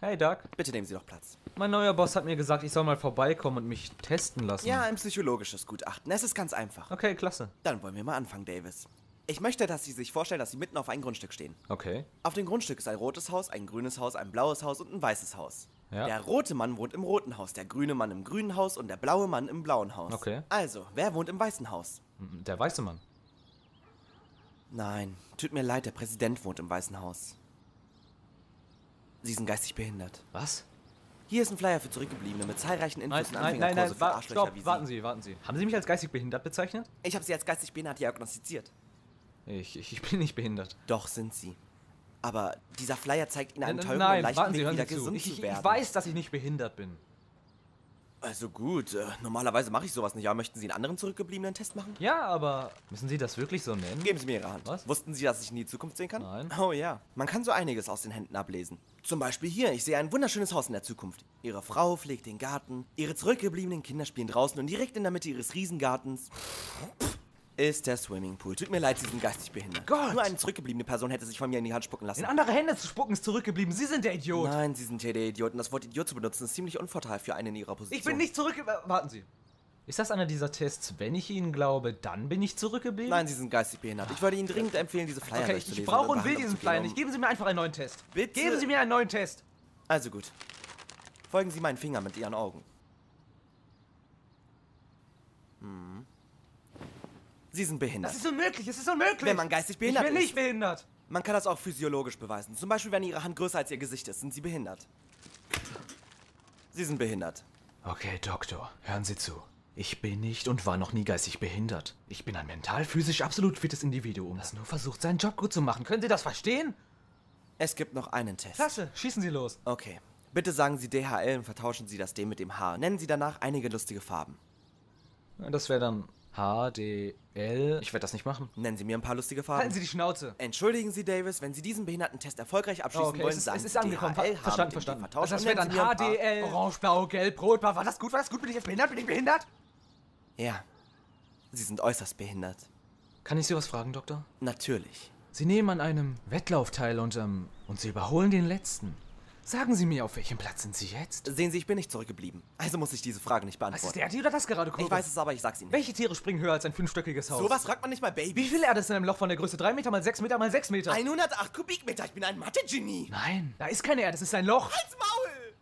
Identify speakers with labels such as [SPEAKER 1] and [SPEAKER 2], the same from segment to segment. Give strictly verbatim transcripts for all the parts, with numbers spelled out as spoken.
[SPEAKER 1] Hey Doc,
[SPEAKER 2] Bitte nehmen Sie doch Platz.
[SPEAKER 1] mein neuer Boss hat mir gesagt, ich soll mal vorbeikommen und mich testen lassen.
[SPEAKER 2] Ja, ein psychologisches Gutachten. Es ist ganz einfach.
[SPEAKER 1] Okay, klasse.
[SPEAKER 2] Dann wollen wir mal anfangen, Davis. Ich möchte, dass Sie sich vorstellen, dass Sie mitten auf ein Grundstück stehen.
[SPEAKER 1] Okay.
[SPEAKER 2] Auf dem Grundstück ist ein rotes Haus, ein grünes Haus, ein blaues Haus und ein weißes Haus.
[SPEAKER 1] Ja.
[SPEAKER 2] Der rote Mann wohnt im roten Haus, der grüne Mann im grünen Haus und der blaue Mann im blauen Haus.
[SPEAKER 1] Okay.
[SPEAKER 2] Also, wer wohnt im weißen Haus?
[SPEAKER 1] Der weiße Mann.
[SPEAKER 2] Nein, tut mir leid, der Präsident wohnt im weißen Haus. Sie sind geistig behindert.
[SPEAKER 1] Was?
[SPEAKER 2] Hier ist ein Flyer für Zurückgebliebene mit zahlreichen
[SPEAKER 1] Nein,
[SPEAKER 2] Infos und
[SPEAKER 1] nein, nein, nein,
[SPEAKER 2] Anfängerkurse für
[SPEAKER 1] wa
[SPEAKER 2] Arschlöcher
[SPEAKER 1] stopp,
[SPEAKER 2] wie Sie.
[SPEAKER 1] warten Sie, warten Sie. Haben Sie mich als geistig behindert bezeichnet?
[SPEAKER 2] Ich habe Sie als geistig behindert diagnostiziert.
[SPEAKER 1] Ich, ich, ich bin nicht behindert.
[SPEAKER 2] Doch sind Sie. Aber dieser Flyer zeigt Ihnen einen
[SPEAKER 1] Nein,
[SPEAKER 2] teuren und
[SPEAKER 1] nein,
[SPEAKER 2] leichten
[SPEAKER 1] warten
[SPEAKER 2] Weg,
[SPEAKER 1] Sie, hören
[SPEAKER 2] wieder
[SPEAKER 1] Sie zu.
[SPEAKER 2] gesund
[SPEAKER 1] Ich,
[SPEAKER 2] zu
[SPEAKER 1] ich,
[SPEAKER 2] werden.
[SPEAKER 1] ich weiß, dass ich nicht behindert bin.
[SPEAKER 2] Also gut, äh, normalerweise mache ich sowas nicht, aber möchten Sie einen anderen zurückgebliebenen Test machen?
[SPEAKER 1] Ja, aber müssen Sie das wirklich so nennen?
[SPEAKER 2] Geben Sie mir Ihre Hand.
[SPEAKER 1] Was?
[SPEAKER 2] Wussten Sie, dass ich in die Zukunft sehen kann?
[SPEAKER 1] Nein.
[SPEAKER 2] Oh ja, man kann so einiges aus den Händen ablesen. Zum Beispiel hier, ich sehe ein wunderschönes Haus in der Zukunft. Ihre Frau pflegt den Garten, Ihre zurückgebliebenen Kinder spielen draußen und direkt in der Mitte Ihres Riesengartens ist der Swimmingpool. Tut mir leid, Sie sind geistig behindert.
[SPEAKER 1] Gott!
[SPEAKER 2] Nur eine zurückgebliebene Person hätte sich von mir in die Hand spucken lassen.
[SPEAKER 1] In andere Hände zu spucken ist zurückgeblieben. Sie sind der Idiot.
[SPEAKER 2] Nein, Sie sind hier der Idiot und das Wort Idiot zu benutzen ist ziemlich unvorteilhaft für einen in Ihrer Position.
[SPEAKER 1] Ich bin nicht zurückgeblieben. Warten Sie. Ist das einer dieser Tests, wenn ich Ihnen glaube, dann bin ich zurückgeblieben?
[SPEAKER 2] Nein, Sie sind geistig behindert. Ich würde Ihnen dringend empfehlen, diese Flyer
[SPEAKER 1] Okay, ich,
[SPEAKER 2] durchzulesen
[SPEAKER 1] ich brauche
[SPEAKER 2] in
[SPEAKER 1] und will
[SPEAKER 2] Behandlung
[SPEAKER 1] diesen
[SPEAKER 2] zu
[SPEAKER 1] Flyer
[SPEAKER 2] gehen,
[SPEAKER 1] nicht.
[SPEAKER 2] um-
[SPEAKER 1] Geben Sie mir einfach einen neuen Test.
[SPEAKER 2] Bitte?
[SPEAKER 1] Geben Sie mir einen neuen Test.
[SPEAKER 2] Also gut. Folgen Sie meinen Finger mit Ihren Augen. Hm. Sie sind behindert.
[SPEAKER 1] Das ist unmöglich, es ist unmöglich.
[SPEAKER 2] Wenn man geistig behindert
[SPEAKER 1] Ich bin
[SPEAKER 2] ist.
[SPEAKER 1] nicht behindert.
[SPEAKER 2] Man kann das auch physiologisch beweisen. Zum Beispiel, wenn Ihre Hand größer als Ihr Gesicht ist, sind Sie behindert. Sie sind behindert.
[SPEAKER 1] Okay, Doktor, hören Sie zu. Ich bin nicht und war noch nie geistig behindert. Ich bin ein mental-physisch absolut fittes Individuum, das nur versucht, seinen Job gut zu machen. Können Sie das verstehen?
[SPEAKER 2] Es gibt noch einen Test.
[SPEAKER 1] Klasse, schießen Sie los.
[SPEAKER 2] Okay. Bitte sagen Sie D H L und vertauschen Sie das D mit dem H. Nennen Sie danach einige lustige Farben.
[SPEAKER 1] Das wäre dann H, D, L. Ich werde das nicht machen.
[SPEAKER 2] Nennen Sie mir ein paar lustige Farben.
[SPEAKER 1] Halten Sie die Schnauze.
[SPEAKER 2] Entschuldigen Sie, Davis, wenn Sie diesen Behindertentest erfolgreich abschließen
[SPEAKER 1] Okay,
[SPEAKER 2] wollen,
[SPEAKER 1] es ist,
[SPEAKER 2] sagen
[SPEAKER 1] es ist
[SPEAKER 2] Sie
[SPEAKER 1] angekommen.
[SPEAKER 2] D H L,
[SPEAKER 1] Ver
[SPEAKER 2] haben
[SPEAKER 1] verstanden,
[SPEAKER 2] mit dem
[SPEAKER 1] verstanden.
[SPEAKER 2] vertauscht
[SPEAKER 1] Also
[SPEAKER 2] und
[SPEAKER 1] das wäre
[SPEAKER 2] nennen
[SPEAKER 1] dann
[SPEAKER 2] Sie mir
[SPEAKER 1] H,
[SPEAKER 2] ein
[SPEAKER 1] D,
[SPEAKER 2] paar-
[SPEAKER 1] L. Orange, Blau, Gelb, Rot. War, war das gut? War das gut? Bin ich jetzt behindert? Bin ich behindert?
[SPEAKER 2] Ja. Sie sind äußerst behindert.
[SPEAKER 1] Kann ich Sie was fragen, Doktor?
[SPEAKER 2] Natürlich.
[SPEAKER 1] Sie nehmen an einem Wettlauf teil und, ähm, und Sie überholen den letzten. Sagen Sie mir, auf welchem Platz sind Sie jetzt?
[SPEAKER 2] Sehen Sie, ich bin nicht zurückgeblieben. Also muss ich diese Frage nicht
[SPEAKER 1] Was ist
[SPEAKER 2] beantworten.
[SPEAKER 1] der, die oder das gerade
[SPEAKER 2] Ich weiß es, aber ich sag's Ihnen nicht.
[SPEAKER 1] Welche Tiere springen höher als ein fünfstöckiges Haus?
[SPEAKER 2] Sowas fragt man nicht mal
[SPEAKER 1] Wie
[SPEAKER 2] Baby.
[SPEAKER 1] viel Erde ist in einem Loch von der Größe drei Meter mal sechs Meter mal sechs Meter?
[SPEAKER 2] hundertacht Kubikmeter, ich bin ein Mathe-Genie.
[SPEAKER 1] Nein, da ist keine Erde, es ist ein Loch.
[SPEAKER 2] Halt's Maul!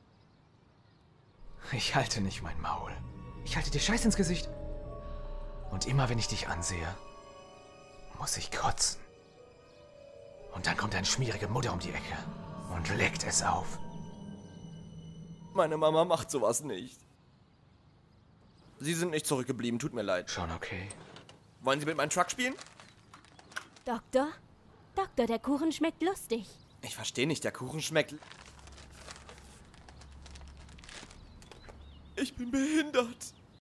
[SPEAKER 1] Ich halte nicht mein Maul. Ich halte dir Scheiß ins Gesicht. Und immer wenn ich dich ansehe, muss ich kotzen. Und dann kommt eine schmierige Mutter um die Ecke und leckt es auf.
[SPEAKER 2] Meine Mama macht sowas nicht. Sie sind nicht zurückgeblieben, tut mir leid.
[SPEAKER 1] Schon okay.
[SPEAKER 2] Wollen Sie mit meinem Truck spielen?
[SPEAKER 3] Doktor? Doktor, der Kuchen schmeckt lustig.
[SPEAKER 2] Ich verstehe nicht, der Kuchen schmeckt... Ich bin behindert.